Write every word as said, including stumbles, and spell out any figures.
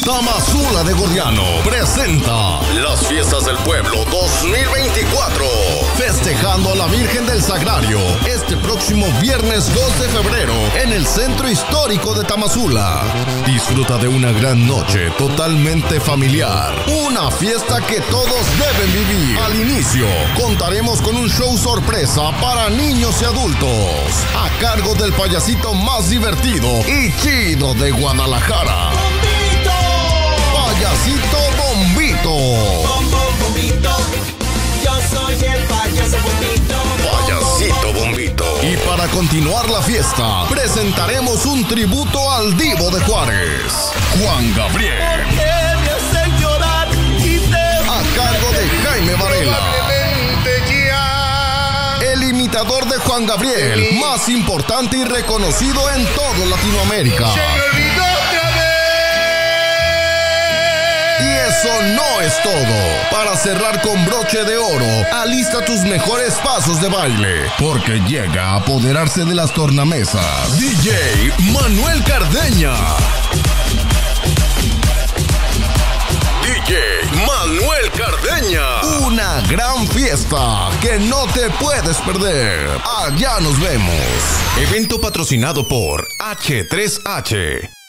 Tamazula de Gordiano presenta las Fiestas del Pueblo dos mil veinticuatro. Festejando a la Virgen del Sagrario este próximo viernes dos de febrero en el Centro Histórico de Tamazula. Disfruta de una gran noche totalmente familiar. Una fiesta que todos deben vivir. Al inicio, contaremos con un show sorpresa para niños y adultos, a cargo del payasito más divertido y chido de Guadalajara. Payasito Bombito. Bom, bom, bombito. Yo soy el payaso Bombito. Payasito Bombito. Y para continuar la fiesta, presentaremos un tributo al Divo de Juárez, Juan Gabriel. Que me hacen llorar y te... A cargo de Jaime Varela. El imitador de Juan Gabriel, más importante y reconocido en toda Latinoamérica. Y eso no es todo. Para cerrar con broche de oro, alista tus mejores pasos de baile, porque llega a apoderarse de las tornamesas D J Manuel Cardeña. D J Manuel Cardeña. Una gran fiesta que no te puedes perder. Allá nos vemos. Evento patrocinado por H tres H.